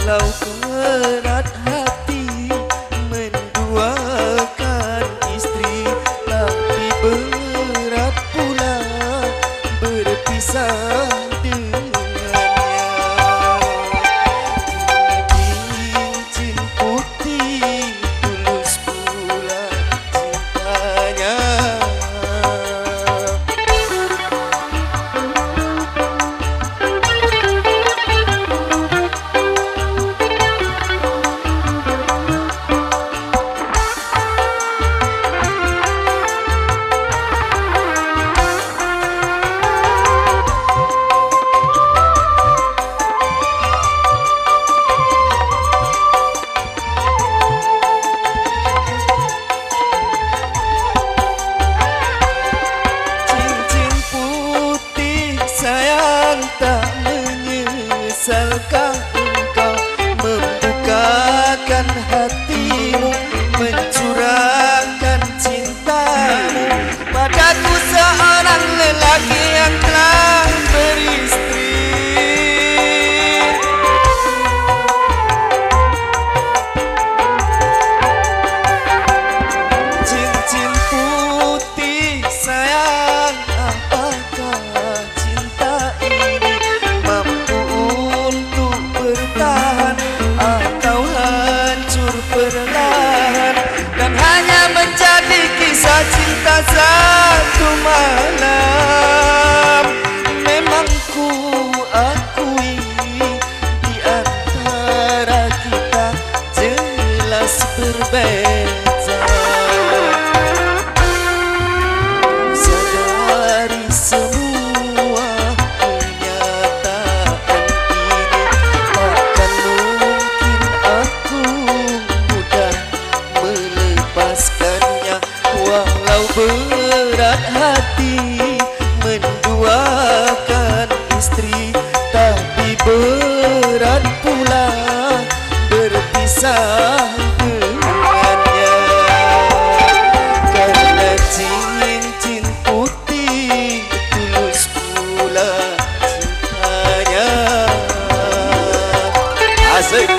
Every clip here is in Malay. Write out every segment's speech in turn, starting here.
Walau berat hati menduakan istri, tapi berat pula berpisah dengannya. Cincin putih tulus pula cintanya. Tak menyesalkan engkau membukakan hatimu, mencurahkan cintamu padaku, seorang lelaki yang telah beristri. Cincin putih sayang, apakah cinta ini mampu untuk bertahan atau hancur perlahan, dan hanya menjadi kisah cinta satu malam? Memang ku akui di antara kita jelas berbeza. Sadari semua kenyataan ini, takkan mungkin aku mudah melepaskannya. Walau berat hati menduakan istri, tapi berat pula berpisah dengannya. Karena cincin putih tulus pula cintanya. Asik.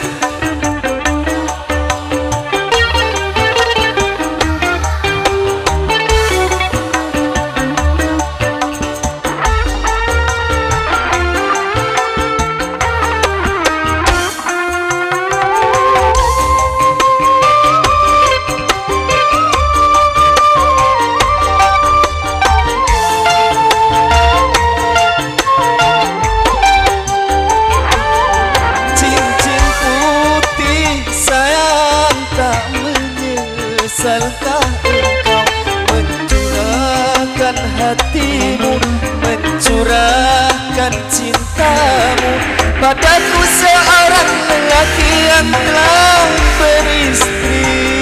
Menyesal engkau mencurahkan hatimu, mencurahkan cintamu padaku, seorang lelaki yang telah beristri.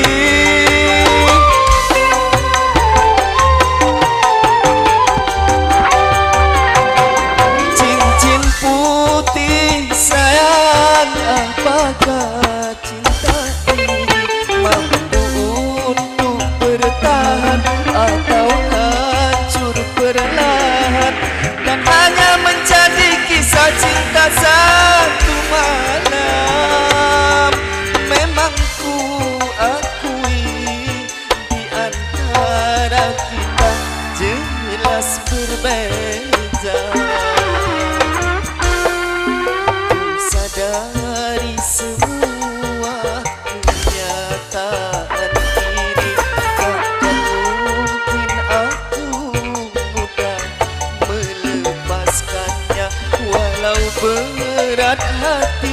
Cincin putih sayang, apakah cinta ini mampu untuk bertahan atau hancur perlahan, dan hanya menjadi kisah cinta satu malam? Memang ku akui di antara kita jelas berbeza. Ku sadari semua kenyataan ini, takkan mungkin aku mudah melepaskannya. Walau berat hati